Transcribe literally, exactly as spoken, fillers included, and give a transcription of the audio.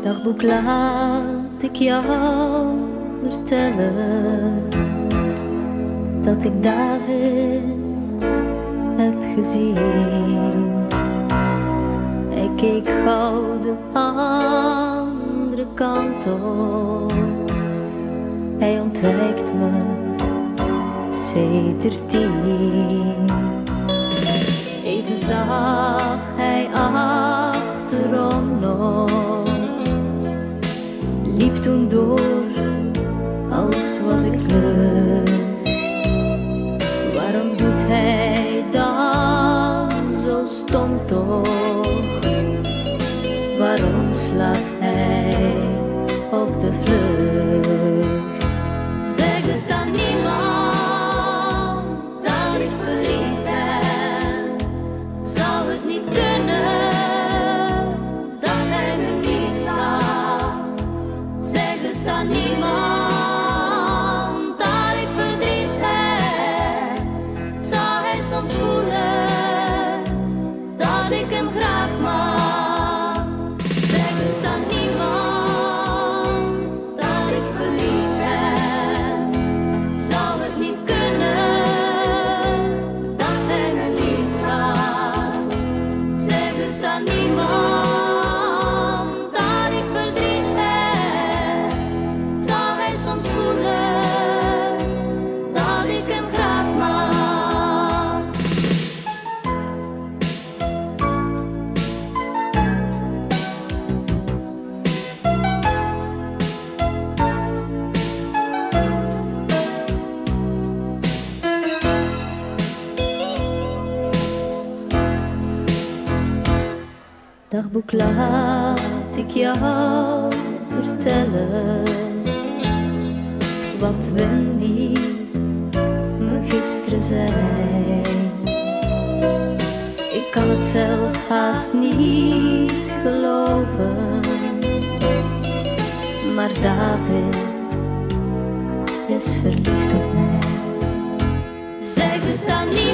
Dagboek laat ik jou vertellen dat ik David heb gezien. Hij keek gauw de andere kant op. Hij ontwijkt me sedertien. Even zag hij achterom nog, liep toen door als was ik lucht. Waarom doet hij dan zo stom toch? Waarom slaat hij op de vlucht? Zeg het aan niemand dat ik verliefd ben. Zou het niet kunnen dat hij me niet zag? Zeg het aan niemand dat ik verdriet heb. Zou hij soms voelen dat ik hem graag mag? Zeg het aan niemand dat ik verliefd ben. Zou het niet kunnen dat hij me niet zag? Zeg het aan niemand dat ik verdriet heb. Zou hij soms voelen dat ik hem graag mag? Dagboek laat ik jou vertellen wat Wendy me gisteren zei. Ik kan het zelf haast niet geloven, maar David is verliefd op mij. Zeg het dan niet.